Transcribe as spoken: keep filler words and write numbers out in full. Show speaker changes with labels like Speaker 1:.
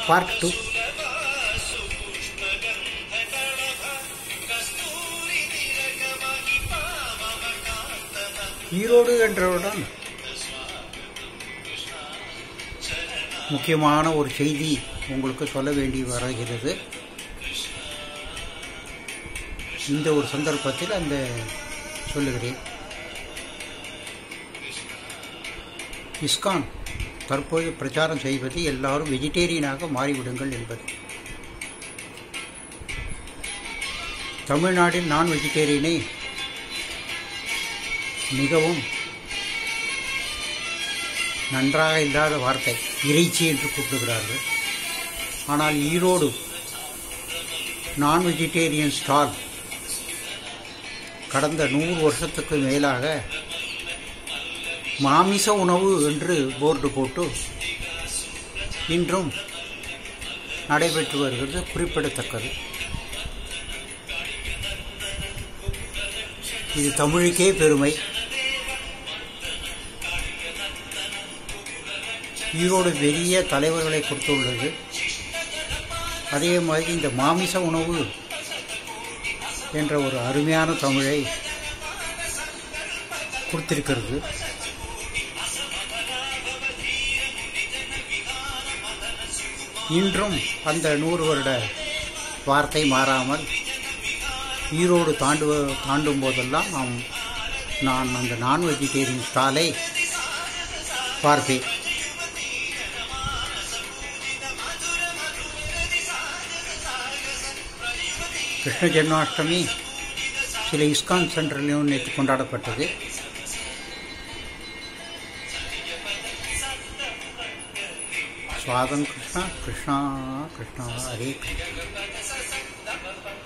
Speaker 1: Part two. Erode என்றவுடன் முக்கியமான ஒரு செய்தி உங்களுக்கு சொல்ல வேண்டி வருகிறது. இந்த ஒரு சந்தர்ப்பத்தில் அந்த சொல்லுகிறேன். இஸ்கான் தற்போது பிரச்சாரம் செய்வது எல்லாரும் வெஜிடேரியனாக மாறிவிடுங்கள் என்பது. தமிழ்நாட்டில் நான் வெஜிடேரியனை மிகவும் நன்றாக இல்லாத வார்த்தை இறைச்சி என்று கூப்பிடுகிறார்கள். ஆனால் ஈரோடு நான் வெஜிடேரியன் ஸ்டால் கடந்த நூறு வருஷத்துக்கு மேலாக மாமிச உணவு என்று போர்டு போட்டு இன்றும் நடைபெற்று வருகிறது, குறிப்பிடத்தக்கது. இது தமிழுக்கே பெருமை. ஈரோடு பெரிய தலைவர்களை கொடுத்துள்ளது. அதே மாதிரி இந்த மாமிச உணவு என்ற ஒரு அருமையான தமிழை கொடுத்திருக்கிறது. இன்றும் அந்த நூறு வருட வார்த்தை மாறாமல் ஈரோடு தாண்டு தாண்டும் போதெல்லாம் நாம் நான் அந்த நான் வெஜிடேரியன் ஸ்டாலை பார்ப்பேன். கிருஷ்ண ஜென்மாஷ்டமி சில இஸ்கான் சென்டர்லையும் நேற்று கொண்டாடப்பட்டது. स्वागत कृष्णा कृष्णा कृष्णा हरे कृष्णा.